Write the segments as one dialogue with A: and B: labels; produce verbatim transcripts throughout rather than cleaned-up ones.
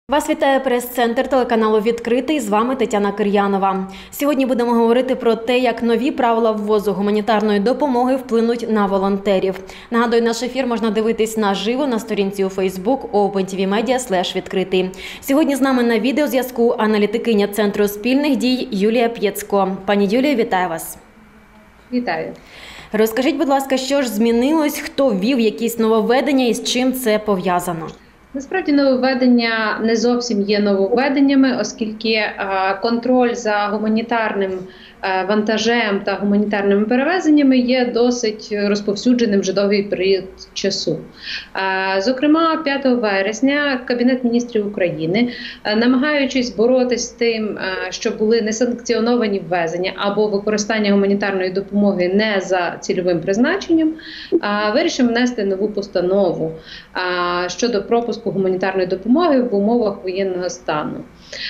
A: Вас вітає прес-центр телеканалу «Відкритий». З вами Тетяна Кир'янова. Сьогодні будемо говорити про те, як нові правила ввозу гуманітарної допомоги вплинуть на волонтерів. Нагадую, наш ефір можна дивитись наживо на сторінці у Фейсбук OpenTVMedia слеш відкритий. Сьогодні з нами на відеозв'язку аналітикиня Центру спільних дій Юлія П'єцко. Пані Юлія, вітаю вас.
B: Вітаю.
A: Розкажіть, будь ласка, що ж змінилось, хто ввів якісь нововведення і з чим це пов'язано?
B: Насправді нововведення не зовсім є нововведеннями, оскільки контроль за гуманітарним вантажем та гуманітарними перевезеннями є досить розповсюдженим вже довгий період часу. Зокрема, п'ятого вересня Кабінет міністрів України, намагаючись боротися з тим, що були несанкціоновані ввезення або використання гуманітарної допомоги не за цільовим призначенням, вирішив внести нову постанову щодо пропуску гуманітарної допомоги в умовах воєнного стану.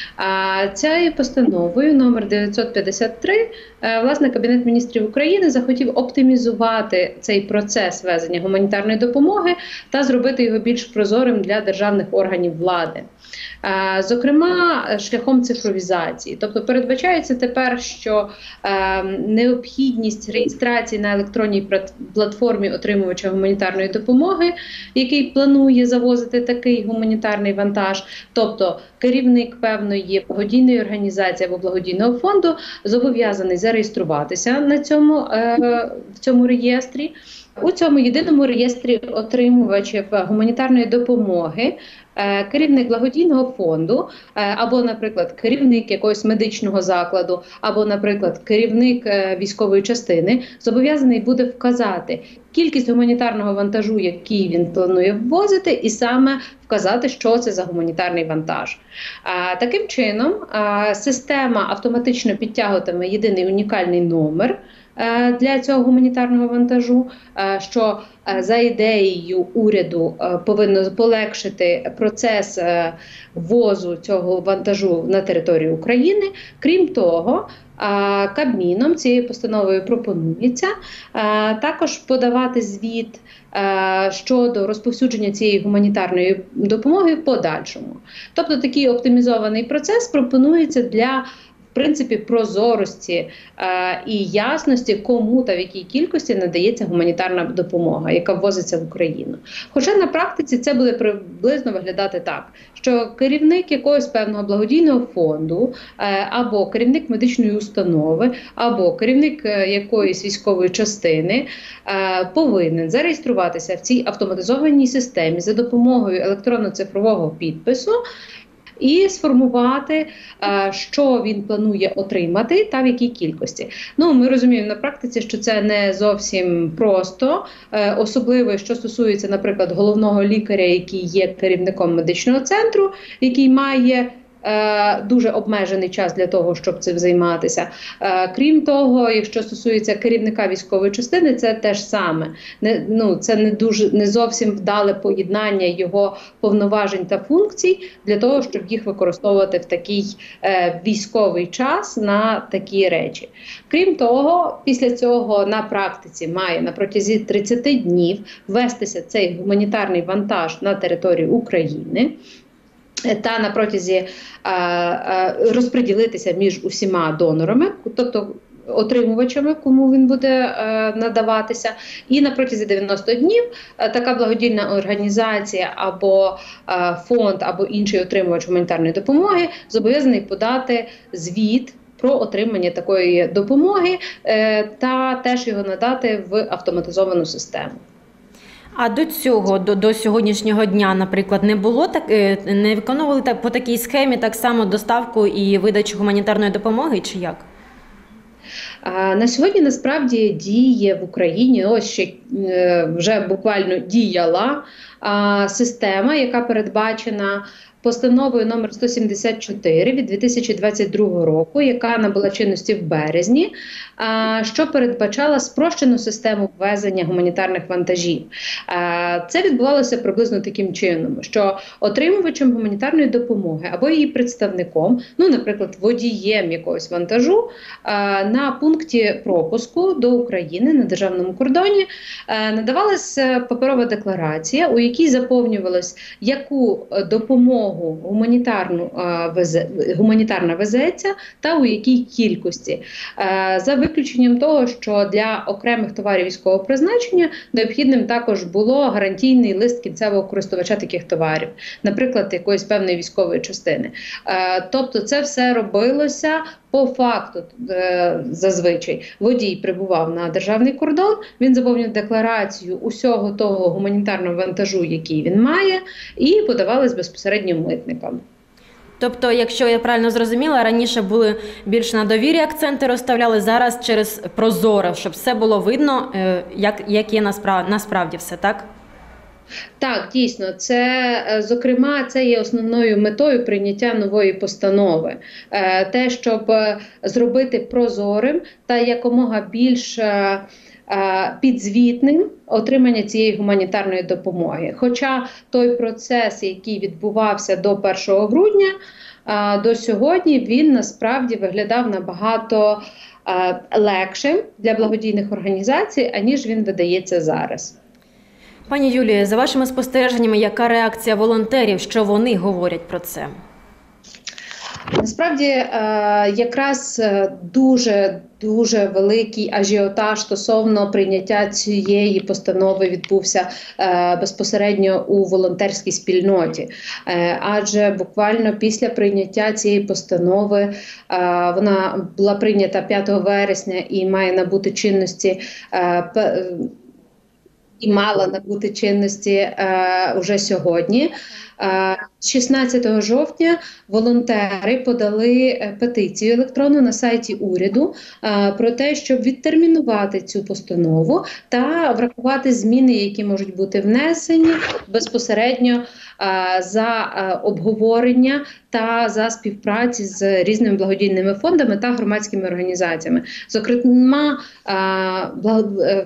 B: Цією постановою номер дев'ятсот п'ятдесят три власне Кабінет міністрів України захотів оптимізувати цей процес везення гуманітарної допомоги та зробити його більш прозорим для державних органів влади. Зокрема, шляхом цифровізації. Тобто передбачається тепер, що е, необхідність реєстрації на електронній платформі отримувача гуманітарної допомоги, який планує завозити такий гуманітарний вантаж, тобто керівник певної благодійної організації або благодійного фонду зобов'язаний зареєструватися на цьому, е, в цьому реєстрі. У цьому єдиному реєстрі отримувачів гуманітарної допомоги керівник благодійного фонду або, наприклад, керівник якогось медичного закладу, або, наприклад, керівник військової частини зобов'язаний буде вказати кількість гуманітарного вантажу, який він планує ввозити, і саме вказати, що це за гуманітарний вантаж. Таким чином, система автоматично підтягуватиме єдиний унікальний номер для цього гуманітарного вантажу, що за ідеєю уряду повинно полегшити процес ввозу цього вантажу на територію України. Крім того, Кабміном цією постановою пропонується також подавати звіт щодо розповсюдження цієї гуманітарної допомоги в подальшому. Тобто такий оптимізований процес пропонується для в принципі, прозорості е, і ясності, кому та в якій кількості надається гуманітарна допомога, яка ввозиться в Україну. Хоча на практиці це буде приблизно виглядати так, що керівник якогось певного благодійного фонду, е, або керівник медичної установи, або керівник е, якоїсь військової частини е, повинен зареєструватися в цій автоматизованій системі за допомогою електронно-цифрового підпису, і сформувати, що він планує отримати та в якій кількості. Ну, ми розуміємо на практиці, що це не зовсім просто, особливо, що стосується, наприклад, головного лікаря, який є керівником медичного центру, який має дуже обмежений час для того, щоб цим займатися. Крім того, якщо стосується керівника військової частини, це теж саме. Не, ну, це не, дуже, не зовсім вдале поєднання його повноважень та функцій для того, щоб їх використовувати в такий е, військовий час на такі речі. Крім того, після цього на практиці має на протязі тридцяти днів ввестися цей гуманітарний вантаж на територію України та на протязі а, а, розподілитися між усіма донорами, тобто отримувачами, кому він буде а, надаватися. І на протязі дев'яноста днів а, така благодійна організація або а, фонд, або інший отримувач гуманітарної допомоги зобов'язаний подати звіт про отримання такої допомоги е, та теж його надати в автоматизовану систему.
A: А до цього, до, до сьогоднішнього дня, наприклад, не було так, не виконували так по такій схемі так само доставку і видачу гуманітарної допомоги, чи як?
B: На сьогодні насправді діє в Україні, ось ще вже буквально діяла система, яка передбачена постановою номер сто сімдесят чотири від дві тисячі двадцять другого року, яка набула чинності в березні, що передбачала спрощену систему ввезення гуманітарних вантажів. Це відбувалося приблизно таким чином, що отримувачем гуманітарної допомоги або її представником, ну, наприклад, водієм якогось вантажу, на пункті пропуску до України на державному кордоні надавалася паперова декларація, у якій заповнювалось, яку допомогу допомогу гуманітарну, е, везе, гуманітарна везеться та у якій кількості. Е, за виключенням того, що для окремих товарів військового призначення необхідним також було гарантійний лист кінцевого користувача таких товарів, наприклад, якоїсь певної військової частини. Е, тобто це все робилося по факту. Е, зазвичай водій прибував на державний кордон, він заповнював декларацію усього того гуманітарного вантажу, який він має, і подавались безпосередньо митникам.
A: Тобто, якщо я правильно зрозуміла, раніше були більш на довірі акценти розставляли, зараз через прозоро, щоб все було видно, як, як є насправді, насправді все, так?
B: Так, дійсно, це, зокрема, це є основною метою прийняття нової постанови. Те, щоб зробити прозорим та якомога більш підзвітним отримання цієї гуманітарної допомоги. Хоча той процес, який відбувався до першого грудня, до сьогодні, він насправді виглядав набагато легшим для благодійних організацій, аніж він видається зараз.
A: Пані Юлія, за вашими спостереженнями, яка реакція волонтерів, що вони говорять про це?
B: Насправді, якраз дуже-дуже великий ажіотаж стосовно прийняття цієї постанови відбувся безпосередньо у волонтерській спільноті. Адже буквально після прийняття цієї постанови, вона була прийнята п'ятого вересня і має набути чинності і мала набути чинності е, уже сьогодні. Е, шістнадцятого жовтня волонтери подали петицію електронну на сайті уряду е, про те, щоб відтермінувати цю постанову та врахувати зміни, які можуть бути внесені безпосередньо е, за е, обговорення та за співпраці з різними благодійними фондами та громадськими організаціями. Зокрема, е, благ...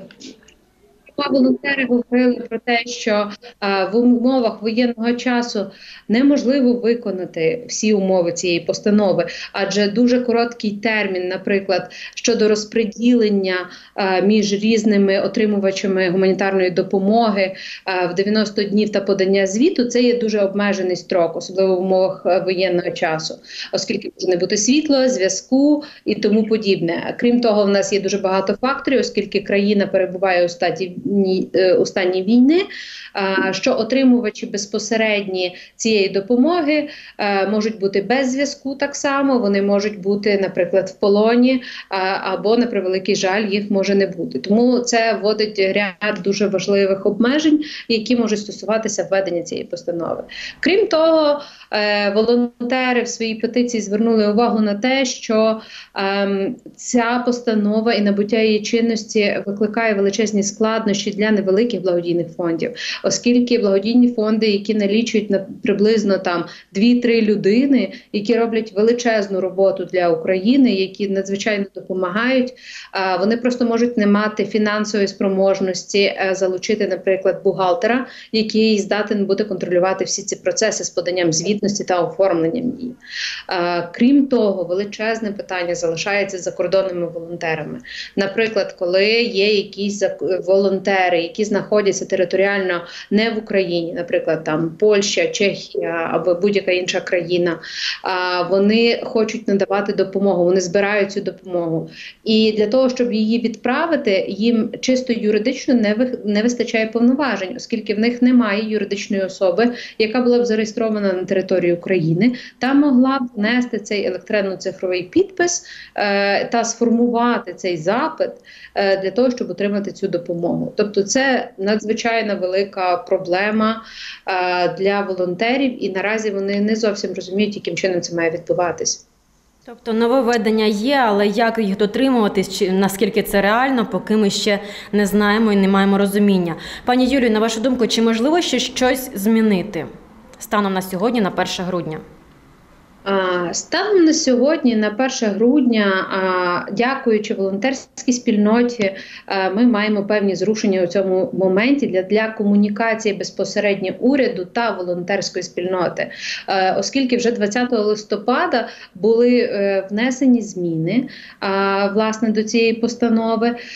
B: волонтери говорили про те, що а, в умовах воєнного часу неможливо виконати всі умови цієї постанови, адже дуже короткий термін, наприклад, щодо розподілення а, між різними отримувачами гуманітарної допомоги а, в дев'яносто днів та подання звіту, це є дуже обмежений строк, особливо в умовах а, воєнного часу, оскільки може не бути світла, зв'язку і тому подібне. Крім того, в нас є дуже багато факторів, оскільки країна перебуває у статі у стані війни, що отримувачі безпосередні цієї допомоги можуть бути без зв'язку так само, вони можуть бути, наприклад, в полоні, або, на превеликий жаль, їх може не бути. Тому це вводить ряд дуже важливих обмежень, які можуть стосуватися введення цієї постанови. Крім того, волонтери в своїй петиції звернули увагу на те, що ця постанова і набуття її чинності викликає величезні складнощі для невеликих благодійних фондів, оскільки благодійні фонди, які налічують на приблизно там дві-три людини, які роблять величезну роботу для України, які надзвичайно допомагають, вони просто можуть не мати фінансової спроможності залучити, наприклад, бухгалтера, який здатен буде контролювати всі ці процеси з поданням звітності та оформленням її. Крім того, величезне питання залишається з закордонними волонтерами. Наприклад, коли є якісь волонтери, які знаходяться територіально не в Україні, наприклад, там Польща, Чехія або будь-яка інша країна, вони хочуть надавати допомогу, вони збирають цю допомогу. І для того, щоб її відправити, їм чисто юридично не, ви, не вистачає повноважень, оскільки в них немає юридичної особи, яка була б зареєстрована на території України та могла б внести цей електронно-цифровий підпис е, та сформувати цей запит е, для того, щоб отримати цю допомогу. Тобто це надзвичайно велика проблема е, для волонтерів, і наразі вони не зовсім розуміють, яким чином це має відбуватись.
A: Тобто нововведення є, але як їх дотримуватись, чи наскільки це реально, поки ми ще не знаємо і не маємо розуміння. Пані Юлію, на вашу думку, чи можливо ще щось змінити станом на сьогодні, на перше грудня?
B: Станом на сьогодні, на перше грудня, дякуючи волонтерській спільноті, ми маємо певні зрушення у цьому моменті для, для комунікації безпосередньо уряду та волонтерської спільноти. Оскільки вже двадцятого листопада були внесені зміни, власне, до цієї постанови,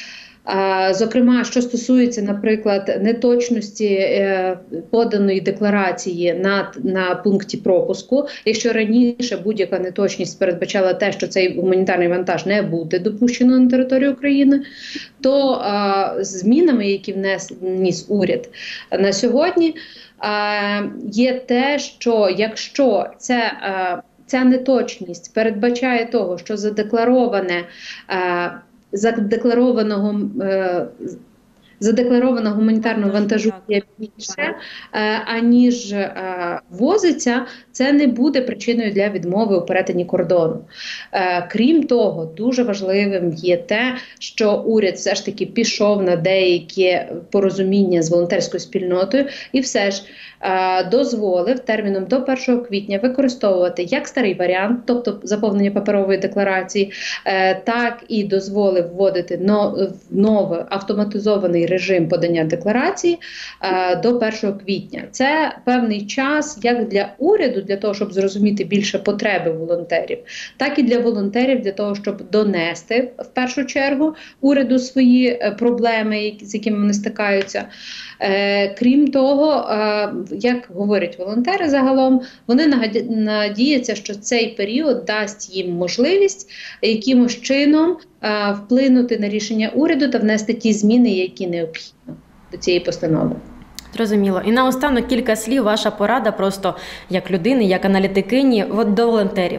B: Зокрема, що стосується, наприклад, неточності поданої декларації на, на пункті пропуску, якщо раніше будь-яка неточність передбачала те, що цей гуманітарний вантаж не буде допущено на територію України, то а, змінами, які вніс уряд на сьогодні, а, є те, що якщо це а, ця неточність передбачає того, що задеклароване а, задекларованого е, задекларованого гуманітарного вантажу є більше, е, аніж е, возиться, це не буде причиною для відмови у перетині кордону. Е, крім того, дуже важливим є те, що уряд все ж таки пішов на деякі порозуміння з волонтерською спільнотою і все ж е, дозволив терміном до першого квітня використовувати як старий варіант, тобто заповнення паперової декларації, е, так і дозволив вводити но, новий автоматизований режим подання декларації е, до першого квітня. Це певний час як для уряду, для того, щоб зрозуміти більше потреби волонтерів, так і для волонтерів, для того, щоб донести в першу чергу уряду свої е, проблеми, які, з якими вони стикаються. Е, крім того, е, як говорять волонтери загалом, вони надіються, що цей період дасть їм можливість якимось чином е, вплинути на рішення уряду та внести ті зміни, які необхідні до цієї постанови.
A: Зрозуміло. І наостанок кілька слів, ваша порада просто як людини, як аналітикині до волонтерів.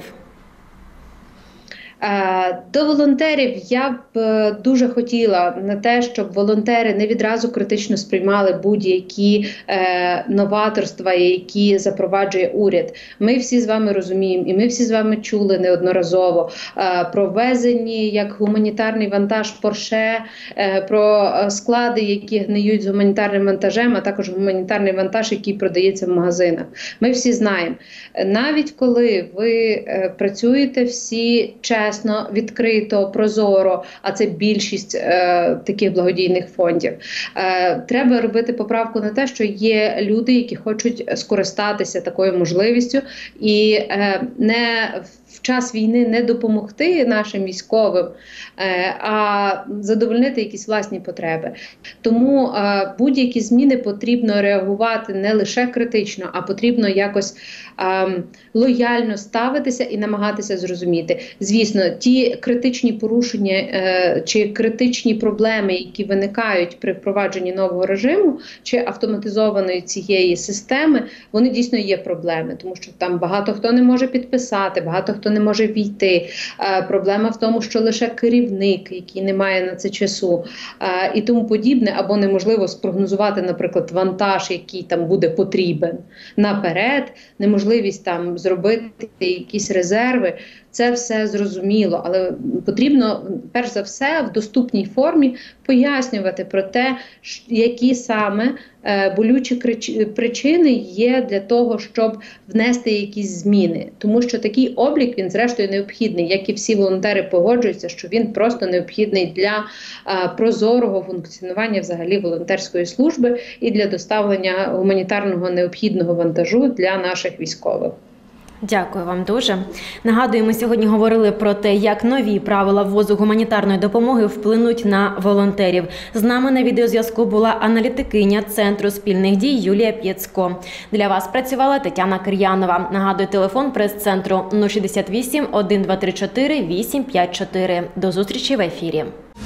B: До волонтерів я б дуже хотіла на те, щоб волонтери не відразу критично сприймали будь-які е, новаторства, які запроваджує уряд. Ми всі з вами розуміємо, і ми всі з вами чули неодноразово е, про ввезені як гуманітарний вантаж Порше, е, про склади, які гниють з гуманітарним вантажем, а також гуманітарний вантаж, який продається в магазинах. Ми всі знаємо. Навіть коли ви е, працюєте всі чесно, відкрито, прозоро, а це більшість е, таких благодійних фондів. Е, треба робити поправку на те, що є люди, які хочуть скористатися такою можливістю і е, не в час війни не допомогти нашим військовим, е, а задовольнити якісь власні потреби. Тому е, будь-які зміни потрібно реагувати не лише критично, а потрібно якось е, лояльно ставитися і намагатися зрозуміти. Звісно, ті критичні порушення е, чи критичні проблеми, які виникають при впровадженні нового режиму чи автоматизованої цієї системи, вони дійсно є проблеми, тому що там багато хто не може підписати, багато хто не може війти. Е, проблема в тому, що лише керівник, який не має на це часу е, і тому подібне, або неможливо спрогнозувати, наприклад, вантаж, який там буде потрібен наперед, неможливість там зробити якісь резерви. Це все зрозуміло, але потрібно, перш за все, в доступній формі пояснювати про те, які саме е, болючі причини є для того, щоб внести якісь зміни. Тому що такий облік, він зрештою необхідний, як і всі волонтери погоджуються, що він просто необхідний для е, прозорого функціонування взагалі волонтерської служби і для доставлення гуманітарного необхідного вантажу для наших військових.
A: Дякую вам дуже. Нагадую, ми сьогодні говорили про те, як нові правила ввозу гуманітарної допомоги вплинуть на волонтерів. З нами на відеозв'язку була аналітикиня Центру спільних дій Юлія П'єцко. Для вас працювала Тетяна Кир'янова. Нагадую, телефон прес-центру нуль шістдесят вісім, один два три чотири, вісім п'ять чотири. До зустрічі в ефірі.